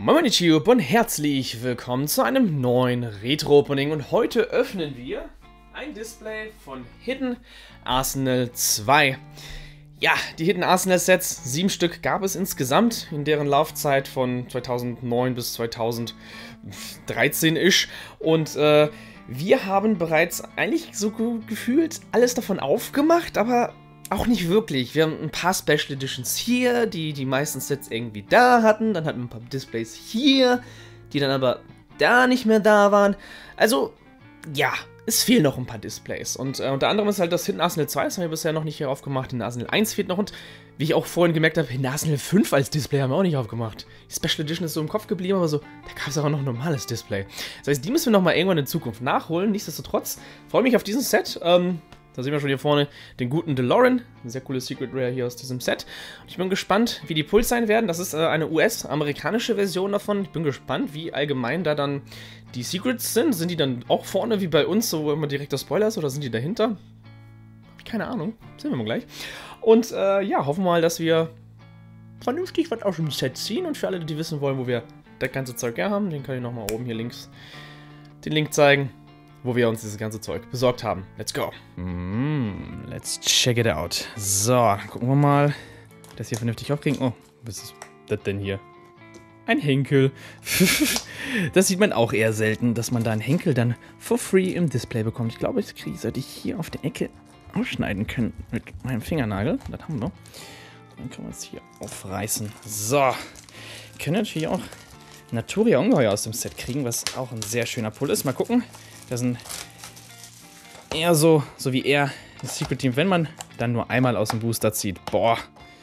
Moin YouTube und herzlich willkommen zu einem neuen Retro-Opening und heute öffnen wir ein Display von Hidden Arsenal 2. Ja, die Hidden Arsenal Sets, 7 Stück gab es insgesamt in deren Laufzeit von 2009 bis 2013-ish und wir haben bereits eigentlich so gefühlt alles davon aufgemacht, aber auch nicht wirklich. Wir haben ein paar Special Editions hier, die die meisten Sets irgendwie da hatten. Dann hatten wir ein paar Displays hier, die dann aber da nicht mehr da waren. Also, ja, es fehlen noch ein paar Displays. Und unter anderem ist halt das Hidden Arsenal 2, das haben wir bisher noch nicht hier aufgemacht. Hidden Arsenal 1 fehlt noch und wie ich auch vorhin gemerkt habe, Hidden Arsenal 5 als Display haben wir auch nicht aufgemacht. Die Special Edition ist so im Kopf geblieben, aber so, da gab es auch noch ein normales Display. Das heißt, die müssen wir nochmal irgendwann in Zukunft nachholen. Nichtsdestotrotz freue ich mich auf dieses Set. Da sehen wir schon hier vorne den guten DeLorean. Ein sehr cooles Secret Rare hier aus diesem Set. Und ich bin gespannt, wie die Pulls sein werden. Das ist eine US-amerikanische Version davon. Ich bin gespannt, wie allgemein da dann die Secrets sind. Sind die dann auch vorne wie bei uns, so immer direkt das Spoiler ist, oder sind die dahinter? Hab ich keine Ahnung. Sehen wir mal gleich. Und ja, hoffen wir mal, dass wir vernünftig was aus dem Set ziehen. Und für alle, die wissen wollen, wo wir das ganze Zeug her haben, den kann ich nochmal oben hier links den Link zeigen, wo wir uns dieses ganze Zeug besorgt haben. Let's go. Let's check it out. So, dann gucken wir mal, das hier vernünftig aufkriegen. Oh, was ist das denn hier? Ein Henkel. Das sieht man auch eher selten, dass man da einen Henkel dann for free im Display bekommt. Ich glaube, das sollte ich hier auf der Ecke ausschneiden können mit meinem Fingernagel. Das haben wir noch. Dann können wir es hier aufreißen. So. Wir können natürlich auch Naturia Ungeheuer aus dem Set kriegen, was auch ein sehr schöner Pull ist. Mal gucken. Das sind eher so wie er das Secret Team, wenn man dann nur einmal aus dem Booster zieht. Boah.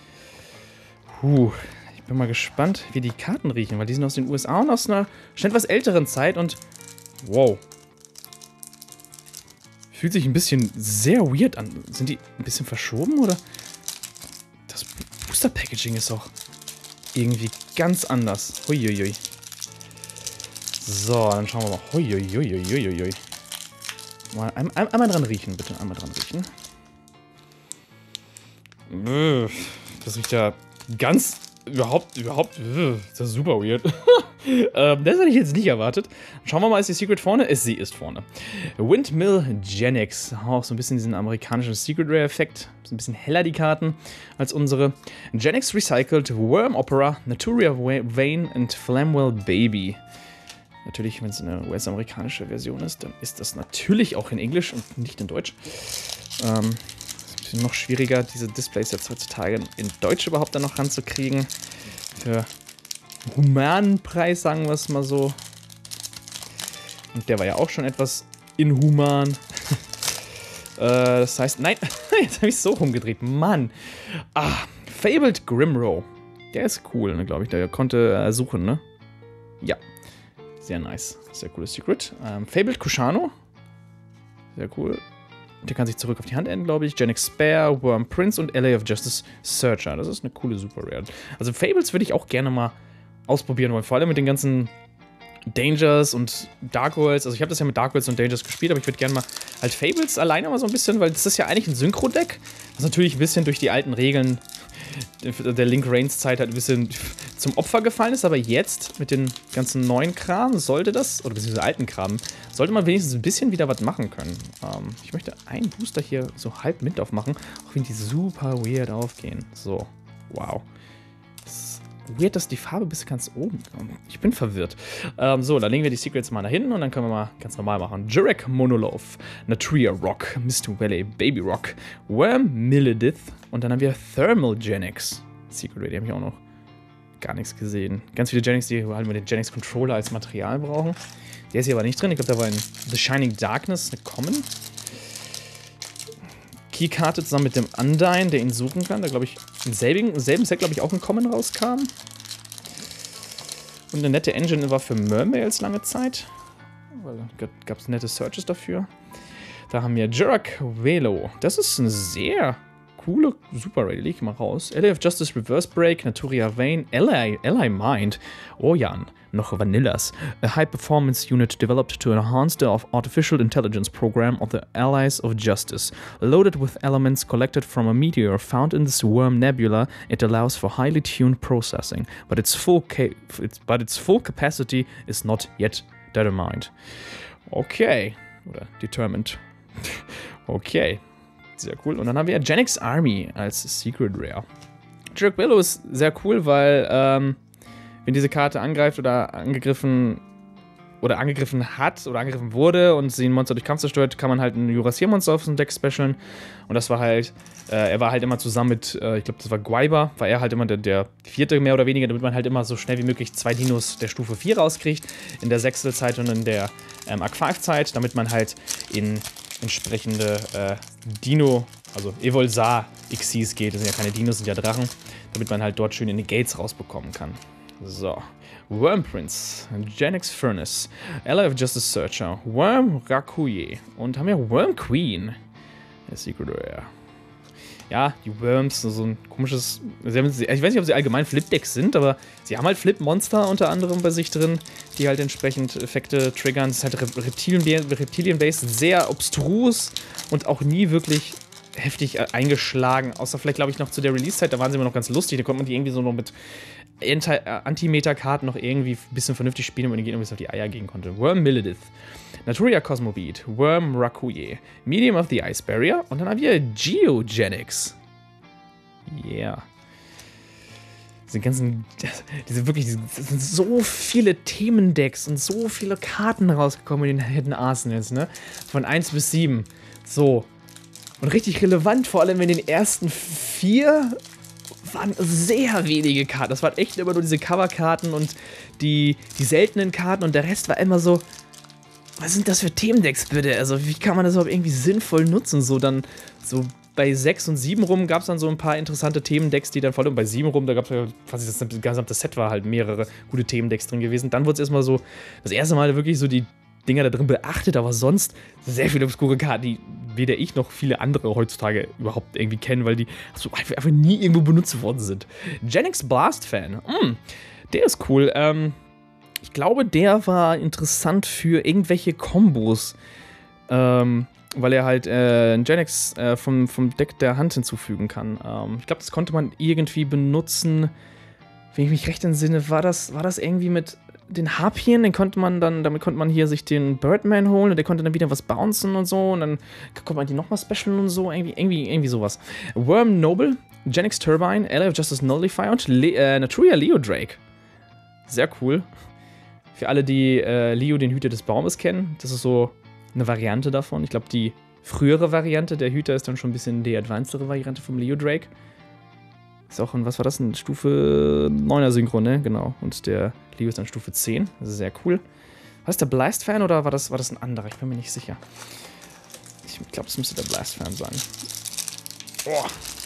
Ich bin mal gespannt, wie die Karten riechen, weil die sind aus den USA und aus einer schon etwas älteren Zeit und wow. Fühlt sich ein bisschen sehr weird an. Sind die ein bisschen verschoben oder? Das Booster-Packaging ist auch irgendwie ganz anders. Huiuiui. So, dann schauen wir mal. Huiuiuiuiui. Mal einmal dran riechen, bitte. Einmal dran riechen. Das riecht ja ganz... Überhaupt, das ist super weird. Das hätte ich jetzt nicht erwartet. Schauen wir mal, ist die Secret vorne? Sie ist vorne. Windmill Genex. Auch so ein bisschen diesen amerikanischen Secret Rare Effekt. So ein bisschen heller die Karten als unsere. Genex Recycled, Worm Opera, Naturia Vane und Flamwell Baby. Natürlich, wenn es eine US-amerikanische Version ist, dann ist das natürlich auch in Englisch und nicht in Deutsch. Ist ein bisschen noch schwieriger, diese Displays jetzt heutzutage in Deutsch überhaupt dann noch ranzukriegen. Für einen humanen Preis, sagen wir es mal so. Und der war ja auch schon etwas inhuman. Das heißt, nein, jetzt habe ich es so rumgedreht. Mann. Fabled Grimrow. Der ist cool, ne, glaube ich. Der konnte suchen, ne? Ja. Sehr nice. Sehr cooles Secret. Fabled Kushano. Sehr cool. Der kann sich zurück auf die Hand enden, glaube ich. Genex Spare, Worm Prince und LA of Justice Searcher. Das ist eine coole Super Rare. Also Fables würde ich auch gerne mal ausprobieren wollen. Vor allem mit den ganzen Dangers und Dark Worlds. Also ich habe das ja mit Dark Worlds und Dangers gespielt, aber ich würde gerne mal halt Fables alleine mal so ein bisschen, weil das ist ja eigentlich ein Synchro-Deck. Was natürlich ein bisschen durch die alten Regeln der Link-Reigns-Zeit halt ein bisschen zum Opfer gefallen ist, aber jetzt mit den ganzen neuen Kram sollte das, oder beziehungsweise alten Kram, sollte man wenigstens ein bisschen wieder was machen können. Ich möchte einen Booster hier so halb mit aufmachen, auch wenn die super weird aufgehen. So, wow. Das ist weird, dass die Farbe bis ganz oben kommt. Ich bin verwirrt. So, dann legen wir die Secrets mal da hinten und dann können wir mal ganz normal machen. Jurek Monolith, Natria Rock, Mr. Valley, Baby Rock, Worm Milledith und dann haben wir Thermal Genex. Secret Rare, die habe ich auch noch gar nichts gesehen. Ganz viele Genex, die halt mit den Genex Controller als Material brauchen. Der ist hier aber nicht drin. Ich glaube, da war in The Shining Darkness eine Common. Keykarte zusammen mit dem Undyne, der ihn suchen kann. Da glaube ich im selben Set, glaube ich, auch ein Common rauskam. Und eine nette Engine war für Mermails lange Zeit. Weil da gab es nette Searches dafür. Da haben wir Jurak Velo. Das ist ein sehr coole Super Rare, die leg ich mal raus. Ally of Justice Reverse Break, Naturia Vayne, Ally Mind, Oyan, noch Vanillas. A high-performance unit developed to enhance the artificial intelligence program of the Allies of Justice. Loaded with elements collected from a meteor found in this worm nebula, it allows for highly tuned processing, but its full capacity is not yet determined. Okay. Oder determined. Okay. Sehr cool. Und dann haben wir Genix Army als Secret Rare. Jerick Willow ist sehr cool, weil wenn diese Karte angreift oder angegriffen hat oder angegriffen wurde und sie ein Monster durch Kampf zerstört, kann man halt ein Jurassier-Monster auf dem Deck specialen. Und das war halt, er war halt immer zusammen mit, ich glaube, das war Guaiba, war er halt immer der vierte mehr oder weniger, damit man halt immer so schnell wie möglich 2 Dinos der Stufe 4 rauskriegt, in der Sechstelzeit und in der Aquark-Zeit, damit man halt in entsprechende Dino, also Evolsar Xyz geht, das sind ja keine Dinos, sind ja Drachen, damit man halt dort schön in die Gates rausbekommen kann. So. Worm Prince, Genix Furnace, Ally of Justice Searcher, Worm Rakuye und haben wir Worm Queen. Der Secret Rare. Ja, die Worms, so ein komisches. Ich weiß nicht, ob sie allgemein Flip-Decks sind, aber sie haben halt Flip-Monster unter anderem bei sich drin, die halt entsprechend Effekte triggern. Es ist halt Reptilien-based, sehr obstrus und auch nie wirklich heftig eingeschlagen. Außer vielleicht, glaube ich, noch zu der Release-Zeit, da waren sie immer noch ganz lustig. Da konnte man die irgendwie so noch mit Anti-Meta-Karten noch irgendwie ein bisschen vernünftig spielen, wenn man irgendwie auf die Eier gehen konnte. Worm Milledith, Naturia Cosmobeat, Worm Rakuye, Medium of the Ice Barrier und dann haben wir Geogenix. Yeah. Das sind so viele Themendecks und so viele Karten rausgekommen in den Hidden Arsenals, ne? Von 1 bis 7. So. Und richtig relevant, vor allem in den ersten 4 waren sehr wenige Karten. Das waren echt immer nur diese Coverkarten und die seltenen Karten und der Rest war immer so, was sind das für Themendecks bitte? Also wie kann man das überhaupt irgendwie sinnvoll nutzen? So dann, so bei 6 und 7 rum gab es dann so ein paar interessante Themendecks, die dann vor allem bei 7 rum, da gab es ja quasi das gesamte Set war halt mehrere gute Themendecks drin gewesen. Dann wurde es erstmal so, das erste Mal wirklich so die Dinger da drin beachtet, aber sonst sehr viele obskure Karten, die weder ich noch viele andere heutzutage überhaupt irgendwie kennen, weil die also einfach nie irgendwo benutzt worden sind. Genix Blast Fan, der ist cool. Ich glaube, der war interessant für irgendwelche Kombos, weil er halt Genix vom Deck der Hand hinzufügen kann. Ich glaube, das konnte man irgendwie benutzen, wenn ich mich recht entsinne, war das irgendwie mit den Harpien, damit konnte man hier sich den Birdman holen und der konnte dann wieder was bouncen und so und dann konnte man die nochmal specialen und so, irgendwie sowas. Worm Noble, Genix Turbine, Ally of Justice Nullifier und Naturia Leo Drake. Sehr cool. Für alle, die Leo, den Hüter des Baumes, kennen, das ist so eine Variante davon. Ich glaube, die frühere Variante der Hüter ist dann schon ein bisschen die advancedere Variante vom Leo Drake. Ist auch was war das? Ein Stufe 9er Synchro, ne? Genau. Und der Leo ist dann Stufe 10. Das ist sehr cool. War das der Blast-Fan oder war das ein anderer? Ich bin mir nicht sicher. Ich glaube, es müsste der Blast-Fan sein. Oh.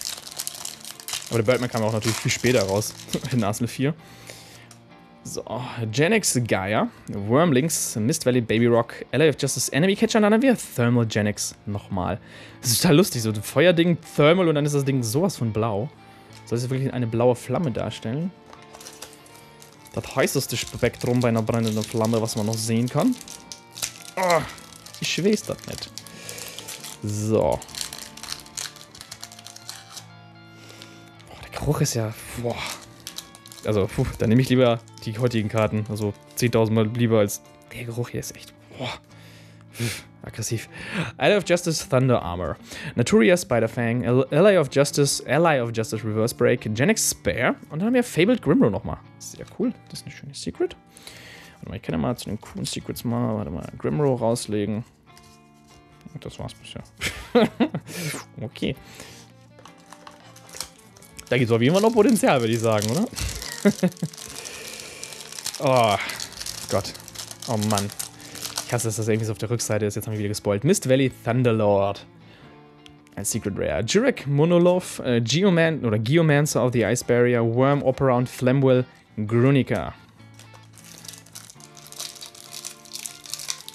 Aber der Birdman kam auch natürlich viel später raus. In Arsenal 4. So, Genix Gaia, Wormlings, Mist Valley Baby Rock, Ally of Justice Enemy Catcher und dann haben wir Thermal Genix nochmal. Das ist total lustig, so ein Feuerding, Thermal und dann ist das Ding sowas von blau. Soll es wirklich eine blaue Flamme darstellen? Das heißeste Spektrum bei einer brennenden Flamme, was man noch sehen kann. Oh, ich weiß das nicht. So. Boah, der Geruch ist ja... Boah. Also, dann nehme ich lieber die heutigen Karten. Also 10.000 Mal lieber als... Der Geruch hier ist echt... Boah. Aggressiv. Ally of Justice Thunder Armor. Naturia Spiderfang. Ally of Justice Reverse Break. Genix Spare. Und dann haben wir Fabled Grimro nochmal. Sehr cool. Das ist ein schönes Secret. Warte mal, ich kann ja mal zu den coolen Secrets mal, Grimro rauslegen. Und das war's bisher. Okay. Da gibt es auf jeden Fall noch Potenzial, würde ich sagen, oder? Oh Gott. Oh Mann. Ich hasse, dass das irgendwie so auf der Rückseite ist. Jetzt haben wir wieder gespoilt. Mist Valley Thunderlord. Ein Secret Rare. Jurek Monoloth, Geomancer of the Ice Barrier, Worm Operaund, Flamwell, Grunica.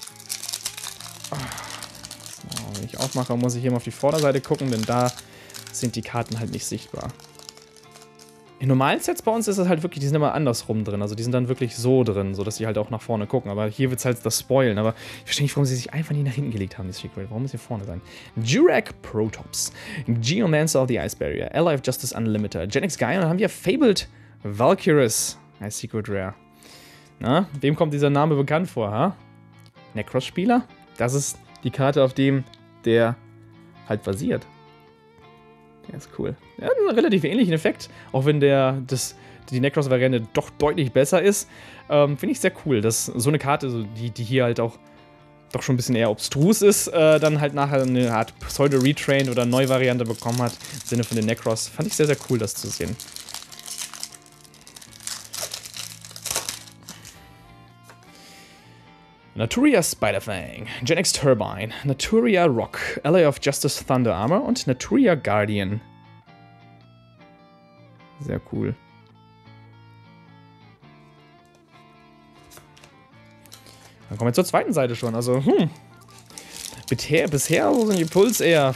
So, wenn ich aufmache, muss ich hier mal auf die Vorderseite gucken, denn da sind die Karten halt nicht sichtbar. In normalen Sets bei uns ist es halt wirklich, die sind immer andersrum drin. Also die sind dann wirklich so drin, sodass die halt auch nach vorne gucken. Aber hier wird es halt das spoilen. Aber ich verstehe nicht, warum sie sich einfach nie nach hinten gelegt haben, die Secret. Warum muss hier vorne sein? Jurak Protops, Geomancer of the Ice Barrier, Ally of Justice Unlimited, Genix Gaia, und dann haben wir Fabled Valkyrus als Secret Rare. Na, wem kommt dieser Name bekannt vor, ha? Necros-Spieler? Das ist die Karte, auf dem der halt basiert. Der ist cool. Der hat einen relativ ähnlichen Effekt, auch wenn die Necros-Variante doch deutlich besser ist. Finde ich sehr cool, dass so eine Karte, die hier halt auch doch schon ein bisschen eher obstrus ist, dann halt nachher eine Art Pseudo-Retrain oder Neuvariante bekommen hat, im Sinne von den Necros. Fand ich sehr, sehr cool, das zu sehen. Naturia Spiderfang, Genix Turbine, Naturia Rock, Ally of Justice Thunder Armor und Naturia Guardian. Sehr cool. Dann kommen wir zur zweiten Seite schon. Also, bisher so ein Impuls eher.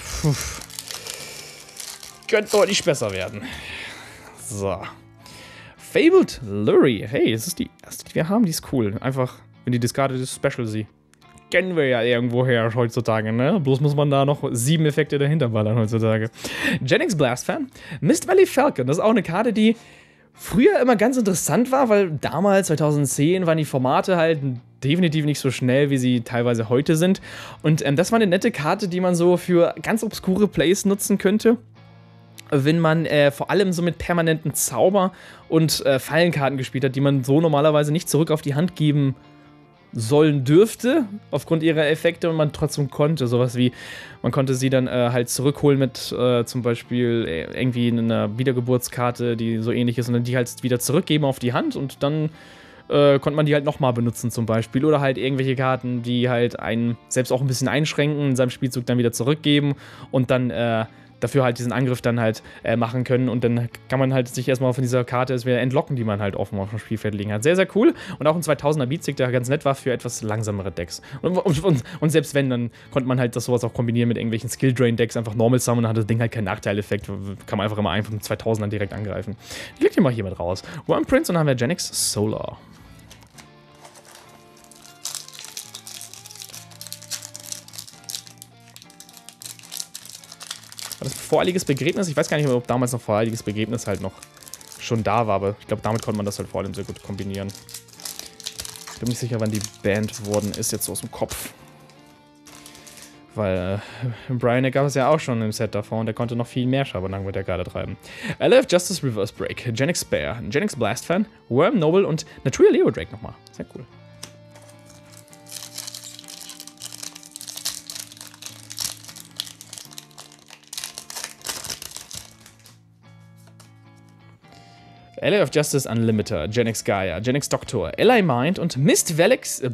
Könnte deutlich besser werden. So. Fabled Lurie. Hey, das ist die erste, die wir haben. Die ist cool. Einfach, wenn die discarded ist, Special sie. Kennen wir ja irgendwoher heutzutage, ne? Bloß muss man da noch 7 Effekte dahinter ballern heutzutage. Genix Blastfan. Mist Valley Falcon. Das ist auch eine Karte, die früher immer ganz interessant war, weil damals, 2010, waren die Formate halt definitiv nicht so schnell, wie sie teilweise heute sind. Und das war eine nette Karte, die man so für ganz obskure Plays nutzen könnte. Wenn man vor allem so mit permanenten Zauber und Fallenkarten gespielt hat, die man so normalerweise nicht zurück auf die Hand geben sollen dürfte, aufgrund ihrer Effekte, und man trotzdem konnte. Sowas wie, man konnte sie dann halt zurückholen mit zum Beispiel irgendwie einer Wiedergeburtskarte, die so ähnlich ist, und dann die halt wieder zurückgeben auf die Hand, und dann konnte man die halt nochmal benutzen zum Beispiel. Oder halt irgendwelche Karten, die halt einen selbst auch ein bisschen einschränken, in seinem Spielzug dann wieder zurückgeben und dann dafür halt diesen Angriff dann halt machen können, und dann kann man halt sich erstmal von dieser Karte wieder entlocken, die man halt offen auf dem Spielfeld liegen hat. Sehr, sehr cool, und auch ein 2000er Beatstick, der ganz nett war für etwas langsamere Decks. Und selbst wenn, dann konnte man halt das sowas auch kombinieren mit irgendwelchen Skill-Drain-Decks, einfach Normal Summon, dann hat das Ding halt keinen Nachteileffekt, kann man einfach immer einen von 2000ern direkt angreifen. Ich leg den mal hier mit raus. One Prince, und dann haben wir Genix Solar. Das Voreiliges Begräbnis, ich weiß gar nicht mehr, ob damals noch Voreiliges Begräbnis halt noch schon da war, aber ich glaube, damit konnte man das halt vor allem sehr gut kombinieren. Ich bin nicht sicher, wann die Band worden ist, jetzt so aus dem Kopf. Weil Brian gab es ja auch schon im Set davor, und der konnte noch viel mehr Schabernack mit der Karte treiben. Ally of Justice Reverse Break, Genix Bear, Genix Blastfan, Worm Noble und Naturia Leo Drake nochmal. Sehr cool. Ally of Justice Unlimited, Genix Gaia, Genix Doctor, Ally Mind und Mist Valley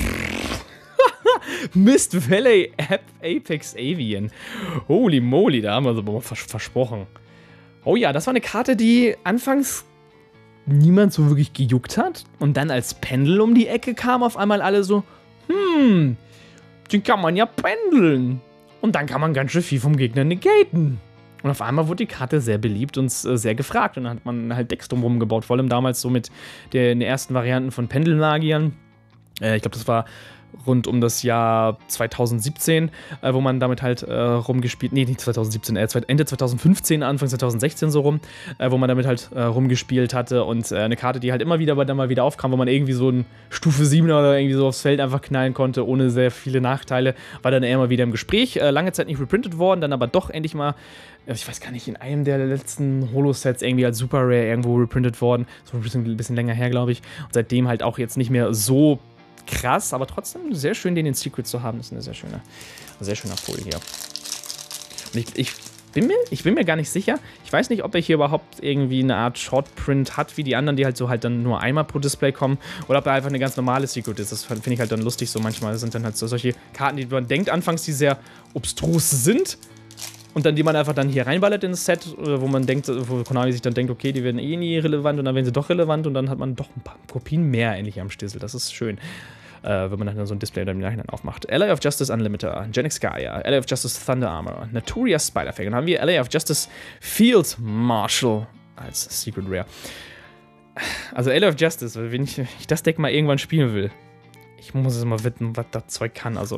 Mist Valley Apex Avian. Holy moly, da haben wir uns aber versprochen. Oh ja, das war eine Karte, die anfangs niemand so wirklich gejuckt hat. Und dann als Pendel um die Ecke kam auf einmal alle so, den kann man ja pendeln. Und dann kann man ganz schön viel vom Gegner negaten. Und auf einmal wurde die Karte sehr beliebt und sehr gefragt. Und dann hat man halt Decks drumherum gebaut. Vor allem damals so mit den ersten Varianten von Pendelmagiern. Ich glaube, das war rund um das Jahr 2017, wo man damit halt rumgespielt, nee, nicht 2017, Ende 2015, Anfang 2016 so rum, wo man damit halt rumgespielt hatte, und eine Karte, die halt immer wieder mal wieder aufkam, wo man irgendwie so ein Stufe 7er oder irgendwie so aufs Feld einfach knallen konnte, ohne sehr viele Nachteile, war dann eher mal wieder im Gespräch. Lange Zeit nicht reprintet worden, dann aber doch endlich mal, ich weiß gar nicht, in einem der letzten Holo-Sets irgendwie als Super Rare irgendwo reprintet worden, so ein bisschen länger her, glaube ich, und seitdem halt auch jetzt nicht mehr so krass, aber trotzdem sehr schön, den in Secret zu haben. Das ist eine sehr schöner Folie hier. Und ich bin mir gar nicht sicher. Ich weiß nicht, ob er hier überhaupt irgendwie eine Art Shortprint hat, wie die anderen, die halt so halt dann nur einmal pro Display kommen, oder ob er einfach eine ganz normale Secret ist. Das finde ich halt dann lustig so manchmal. Das sind dann halt so solche Karten, die man denkt anfangs, die sehr obstrus sind, und dann die man einfach dann hier reinballert in das Set, wo man denkt, wo Konami sich dann denkt, okay, die werden eh nie relevant, und dann werden sie doch relevant, und dann hat man doch ein paar Kopien mehr endlich am Stissel. Das ist schön. wenn man dann so ein Display dann im Nachhinein aufmacht. Ally of Justice Unlimiter, Genex Gaia, Ally of Justice Thunder Armor, Naturia Spider-Fang. Dann haben wir Ally of Justice Field Marshal als Secret Rare. Also Ally of Justice, wenn ich das Deck mal irgendwann spielen will, ich muss es mal wissen, was das Zeug kann. Also,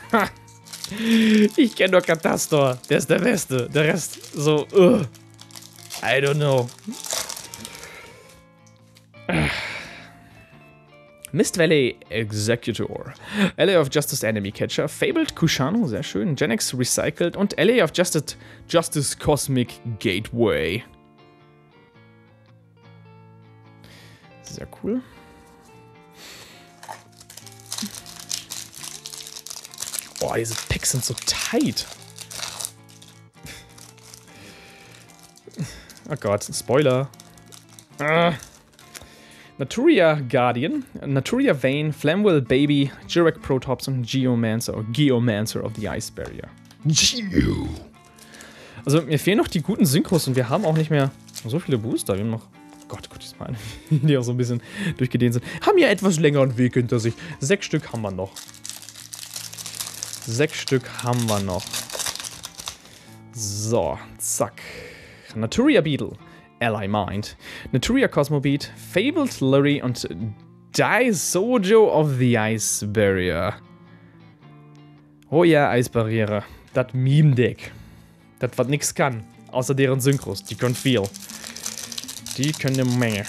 ich kenne nur Katastor, der ist der Beste. Der Rest so, I don't know. Mist Valley Executor, Ally of Justice Enemy Catcher, Fabled Kushano, sehr schön, Genex Recycled und Ally of Justice Cosmic Gateway. Sehr cool. Oh, diese Packs sind so tight. Oh Gott, Spoiler. Naturia Guardian, Naturia Vane, Flamwell Baby, Jirek Protops und Geomancer of the Ice Barrier. Geo. Also mir fehlen noch die guten Synchros und wir haben auch nicht mehr so viele Booster. Wir haben noch, Gott, ich meine, die auch so ein bisschen durchgedehnt sind. Haben ja etwas längeren Weg hinter sich. 6 Stück haben wir noch. 6 Stück haben wir noch. So, zack. Naturia Beetle. Ally Mind, Naturia Cosmobeat, Fabled Lurry und Daisojo of the Ice Barrier. Oh ja, Eisbarriere. Das Meme-Deck. Das, was nix kann. Außer deren Synchros. Die können viel. Die können eine Menge.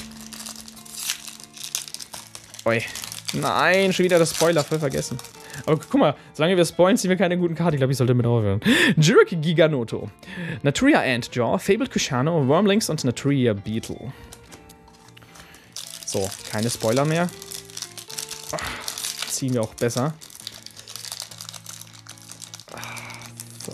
Oi. Nein, schon wieder das Spoiler, voll vergessen. Aber guck mal, solange wir spoilen, ziehen wir keine guten Karten. Ich glaube, ich sollte damit aufhören. Jirek Giganoto, Naturia Antjaw, Fabled Kushano, Wormlings und Naturia Beetle. So, keine Spoiler mehr. Ziehen wir auch besser. So.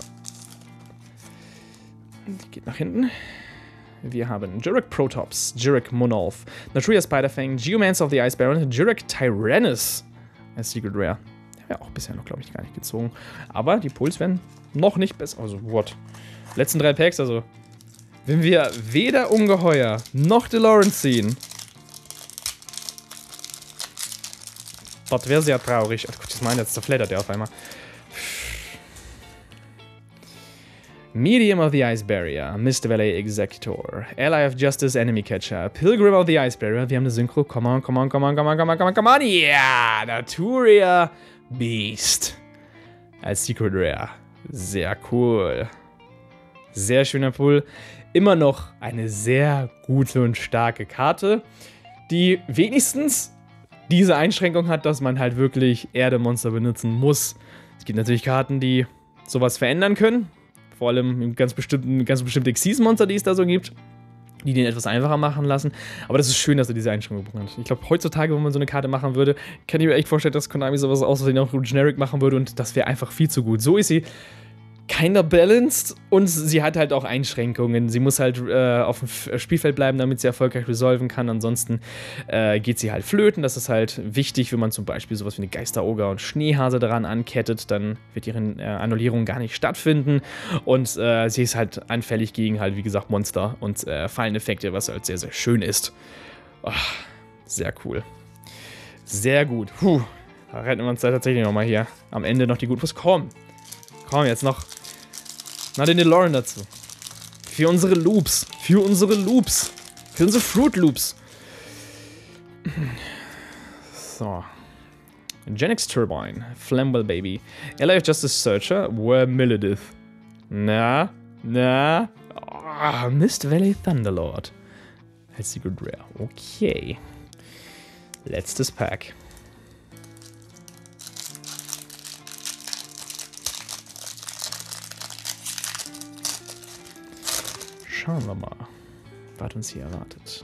Die geht nach hinten. Wir haben Jirek Protops, Jirek Monolth, Naturia Spider-Fang, Geomancer of the Ice Baron, Jirek Tyrannus als Secret Rare. Ja, auch bisher noch, glaube ich, gar nicht gezogen. Aber die Pools werden noch nicht besser. Also, what? Letzten 3 Packs, also. Wenn wir weder Ungeheuer noch DeLorean ziehen. Das wäre sehr traurig. Ach Gott, ich meine, jetzt zerflattert der auf einmal. Medium of the Ice Barrier, Mist Valley Executor, Ally of Justice Enemy Catcher, Pilgrim of the Ice Barrier. Wir haben eine Synchro. Come on. Yeah! Naturia Beast. Als Secret Rare. Sehr cool. Sehr schöner Pool. Immer noch eine sehr gute und starke Karte, die wenigstens diese Einschränkung hat, dass man halt wirklich Erdemonster benutzen muss. Es gibt natürlich Karten, die sowas verändern können. Vor allem ganz bestimmte Xyz-Monster, die es da so gibt, die den etwas einfacher machen lassen. Aber das ist schön, dass er diese Einschränkung hat. Ich glaube, heutzutage, wenn man so eine Karte machen würde, kann ich mir echt vorstellen, dass Konami sowas aus Versehen auch generic machen würde und das wäre einfach viel zu gut. So ist sie keiner balanced und sie hat halt auch Einschränkungen. Sie muss halt auf dem Spielfeld bleiben, damit sie erfolgreich resolven kann. Ansonsten geht sie halt flöten. Das ist halt wichtig, wenn man zum Beispiel sowas wie eine Geisteroger und Schneehase daran ankettet, dann wird ihre Annullierung gar nicht stattfinden. Und sie ist halt anfällig gegen halt, wie gesagt, Monster und Falleneffekte, was halt sehr, sehr schön ist. Oh, sehr cool. Sehr gut. Puh, da retten wir uns da tatsächlich nochmal hier am Ende noch die Gutfuß. Komm, jetzt noch. Na, den DeLorean dazu. Für unsere Loops. Für unsere Fruit Loops. So. Genex Turbine. Flamwell Baby. Ally of Justice Searcher. Wormilidith. Na. Oh, Mist Valley Thunderlord. Als Secret Rare. Okay. Letztes Pack. Schauen wir mal, was uns hier erwartet.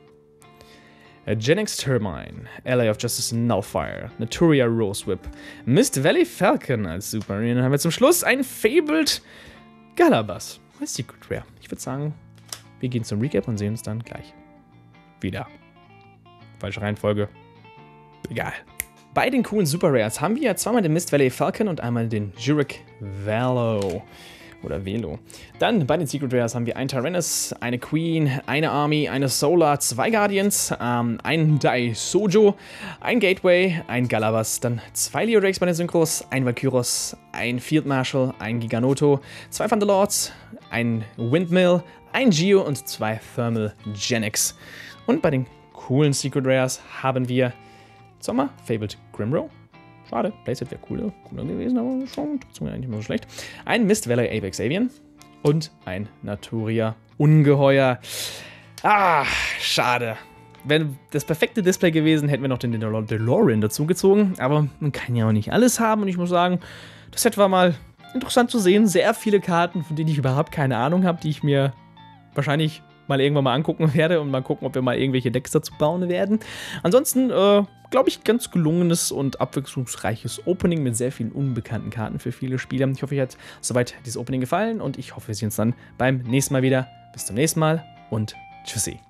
Genex Turbine, Ally of Justice Nullfire, Naturia Rose Whip, Mist Valley Falcon als Super. Und dann haben wir zum Schluss ein Fabled Galabas als Secret Rare. Ich würde sagen, wir gehen zum Recap und sehen uns dann gleich wieder. Falsche Reihenfolge. Egal. Bei den coolen Super Rares haben wir zweimal den Mist Valley Falcon und einmal den Jirek Valo. Oder Velo. Dann bei den Secret Rares haben wir ein Tyrannus, eine Queen, eine Army, eine Solar, 2 Guardians, ein Dai Sojo, ein Gateway, ein Galabas, dann 2 Leo Drakes bei den Synchros, ein Valkyros, ein Field Marshal, ein Giganoto, 2 Thunderlords, ein Windmill, ein Geo und 2 Thermal Genex. Und bei den coolen Secret Rares haben wir Sommer, Fabled Grimro. Schade, Playset wäre cooler gewesen, aber schon trotzdem eigentlich nicht mehr so schlecht. Ein Mist Valley Apex Avian und ein Naturia Ungeheuer. Ah, schade. Wäre das perfekte Display gewesen, hätten wir noch den DeLorean dazugezogen. Aber man kann ja auch nicht alles haben und ich muss sagen, das Set war mal interessant zu sehen. Sehr viele Karten, von denen ich überhaupt keine Ahnung habe, die ich mir wahrscheinlich mal irgendwann mal angucken werde und mal gucken, ob wir mal irgendwelche Decks dazu bauen werden. Ansonsten, glaube ich, ganz gelungenes und abwechslungsreiches Opening mit sehr vielen unbekannten Karten für viele Spieler. Ich hoffe, euch hat soweit dieses Opening gefallen und ich hoffe, wir sehen uns dann beim nächsten Mal wieder. Bis zum nächsten Mal und tschüssi.